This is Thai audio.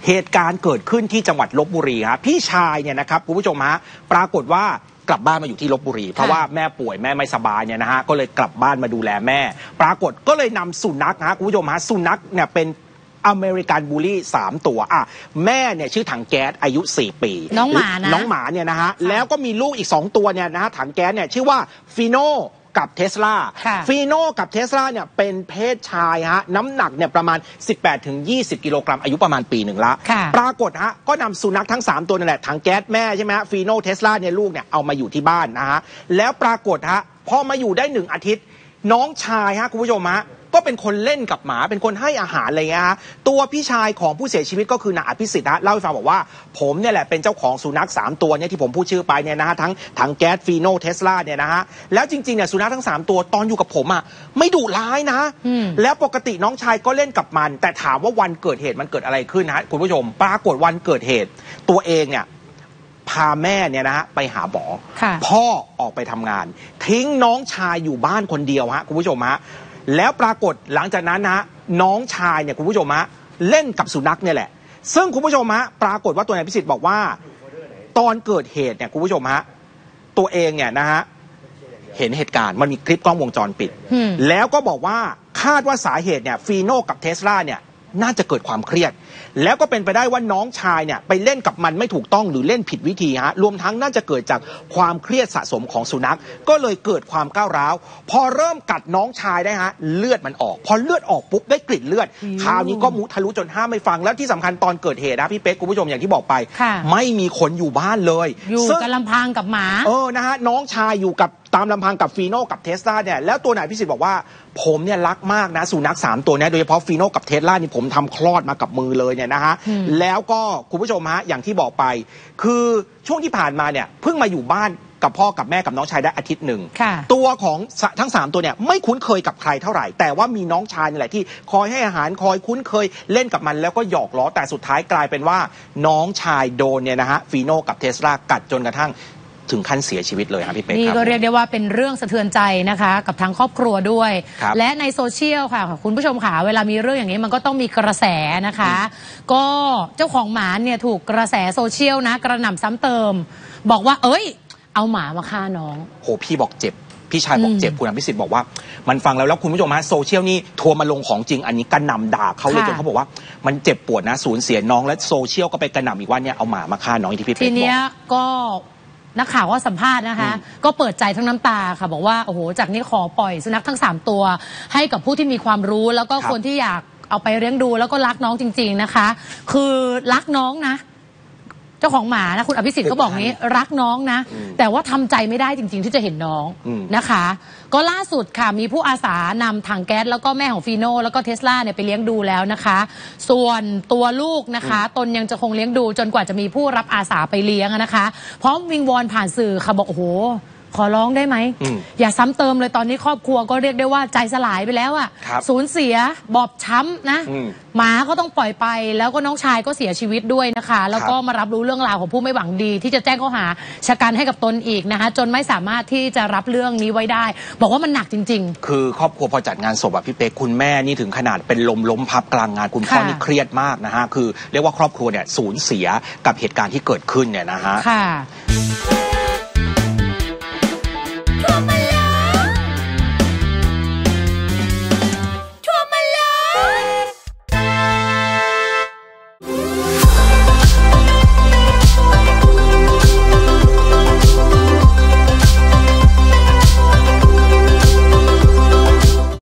เหตุการณ์เกิดขึ้นที่จังหวัดลพบุรีครับพี่ชายเนี่ยนะครับคุณผู้ชมฮะปรากฏว่ากลับบ้านมาอยู่ที่ลพบุรีเพราะว่าแม่ป่วยแม่ไม่สบายเนี่ยนะฮะก็เลยกลับบ้านมาดูแลแม่ปรากฏก็เลยนำสุนัขฮะคุณผู้ชมฮะสุนัขเนี่ยเป็นอเมริกันบูลลี่3ตัวแม่เนี่ยชื่อถังแก๊สอายุ4 ปีน้องหมาเนี่ยนะฮะแล้วก็มีลูกอีก2ตัวเนี่ยนะฮะถังแก๊สเนี่ยชื่อว่าฟีโน่กับเทสลาฟีโน่กับเทสลาเนี่ยเป็นเพศชายฮะน้ำหนักเนี่ยประมาณ 18-20 กิโลกรัมอายุประมาณปีหนึ่งละปรากฏฮะก็นำสุนัขทั้ง3ตัวนั่นแหละถังแก๊สแม่ใช่ไหมฮะฟีโน่เทสลาเนี่ยลูกเนี่ยเอามาอยู่ที่บ้านนะฮะแล้วปรากฏฮะพอมาอยู่ได้1 อาทิตย์น้องชายฮะคุณผู้ชมฮะก็เป็นคนเล่นกับหมาเป็นคนให้อาหารอะไรเงี้ยฮะตัวพี่ชายของผู้เสียชีวิตก็คือนายอภิสิทธิ์ฮะเล่าให้ฟังบอกว่าผมเนี่ยแหละเป็นเจ้าของสุนัข3ตัวเนี่ยที่ผมพูดชื่อไปเนี่ยนะฮะทั้งถังแก๊สฟีโน่เทสลาเนี่ยนะฮะแล้วจริงๆเนี่ยสุนัขทั้ง3ตัวตอนอยู่กับผมไม่ดุร้ายนะแล้วปกติน้องชายก็เล่นกับมันแต่ถามว่าวันเกิดเหตุมันเกิดอะไรขึ้นฮะคุณผู้ชมปรากฏวันเกิดเหตุตัวเองเนี่ยพาแม่เนี่ยนะฮะไปหาหมอพ่อออกไปทำงานทิ้งน้องชายอยู่บ้านคนเดียวฮะคุณผู้ชมฮะแล้วปรากฏหลังจากนั้นนะน้องชายเนี่ยคุณผู้ชมฮะเล่นกับสุนัขเนี่ยแหละซึ่งคุณผู้ชมฮะปรากฏว่าตัวนายพิสิทธิ์บอกว่าตอนเกิดเหตุเนี่ยคุณผู้ชมฮะตัวเองเนี่ยนะฮะเห็นเหตุการณ์มันมีคลิปกล้องวงจรปิดแล้วก็บอกว่าคาดว่าสาเหตุเนี่ยฟีโน่กับเทสลาเนี่ยน่าจะเกิดความเครียดแล้วก็เป็นไปได้ว่าน้องชายเนี่ยไปเล่นกับมันไม่ถูกต้องหรือเล่นผิดวิธีฮะรวมทั้งน่าจะเกิดจากความเครียดสะสมของสุนัขก็เลยเกิดความก้าวร้าวพอเริ่มกัดน้องชายได้ฮะเลือดมันออกพอเลือดออกปุ๊บได้กลิ่นเลือดคราวนี้ก็มุทะลุจนห้ามไม่ฟังแล้วที่สำคัญตอนเกิดเหตุนะพี่เป๊กคุณผู้ชมอย่างที่บอกไปไม่มีคนอยู่บ้านเลยอยู่กับลำพังกับหมานะฮะน้องชายอยู่กับตามลำพังกับฟีโน่กับเทสลาเนี่ยแล้วตัวนายพิสิทธิ์บอกว่าผมเนี่ยรักมากนะสุนัข3ตัวนี้โดยเฉพาะฟีโน่กับเทสลานี่ผมทำคลอดมากับมือเลยเนี่ยนะฮะแล้วก็คุณผู้ชมฮะอย่างที่บอกไปคือช่วงที่ผ่านมาเนี่ยเพิ่งมาอยู่บ้านกับพ่อกับแม่กับน้องชายได้อาทิตย์หนึ่งตัวของทั้ง3ตัวเนี่ยไม่คุ้นเคยกับใครเท่าไหร่แต่ว่ามีน้องชายนี่แหละที่คอยให้อาหารคอยคุ้นเคยเล่นกับมันแล้วก็หยอกล้อแต่สุดท้ายกลายเป็นว่าน้องชายโดนเนี่ยนะฮะฟีโน่กับเทสลากัดจนกระทั่งถึงขั้นเสียชีวิตเลยครับพี่เป๊กนี่ก็เรียกได้ว่าเป็นเรื่องสะเทือนใจนะคะกับทางครอบครัวด้วยและในโซเชียลค่ะคุณผู้ชมค่ะเวลามีเรื่องอย่างนี้มันก็ต้องมีกระแสนะคะก็เจ้าของหมาเนี่ยถูกกระแสโซเชียลนะกระหน่ำซ้ำเติมบอกว่าเอาหมามาฆ่าน้องโหพี่บอกเจ็บพี่ชายบอกเจ็บคุณอภิสิทธิ์บอกว่ามันฟังแล้วคุณผู้ชมฮะโซเชียลนี่ทัวร์มาลงของจริงอันนี้กระหน่ำด่าเขาเลยจนเขาบอกว่ามันเจ็บปวดนะสูญเสียน้องและโซเชียลก็ไปกระหน่ำอีกว่าเนี่ยเอาหมามาฆ่าน้องที่พี่เป๊กบอกทีเนี้ยก็นักข่าวก็สัมภาษณ์นะคะก็เปิดใจทั้งน้ำตาค่ะบอกว่าโอ้โหจากนี้ขอปล่อยสุนัขทั้ง3ตัวให้กับผู้ที่มีความรู้แล้วก็คนที่อยากเอาไปเลี้ยงดูแล้วก็รักน้องจริงๆนะคะคือรักน้องนะเจ้าของหมานะคุณอภิสิทธิ์ก็บอกนี้รักน้องนะแต่ว่าทำใจไม่ได้จริงๆที่จะเห็นน้องนะคะก็ล่าสุดค่ะมีผู้อาสานำถังแก๊สแล้วก็แม่ของฟีโน่แล้วก็เทสลาเนี่ยไปเลี้ยงดูแล้วนะคะส่วนตัวลูกนะคะตนยังจะคงเลี้ยงดูจนกว่าจะมีผู้รับอาสาไปเลี้ยงนะคะพร้อมวิงวอนผ่านสื่อค่ะบอกโอ้โหขอร้องได้ไหมอย่าซ้ำเติมเลยตอนนี้ครอบครัวก็เรียกได้ว่าใจสลายไปแล้วสูญเสียบอบช้ำนะหมาก็ต้องปล่อยไปแล้วก็น้องชายก็เสียชีวิตด้วยนะคะแล้วก็มารับรู้เรื่องราวของผู้ไม่หวังดีที่จะแจ้งข้อหาชะกันให้กับตนอีกนะคะจนไม่สามารถที่จะรับเรื่องนี้ไว้ได้บอกว่ามันหนักจริงๆคือครอบครัวพอจัดงานศพพี่เป๊กคุณแม่นี่ถึงขนาดเป็นล้มพับกลางงานคุณพ่อนี่เครียดมากนะฮะคือเรียกว่าครอบครัวเนี่ยสูญเสียกับเหตุการณ์ที่เกิดขึ้นเนี่ยนะฮะ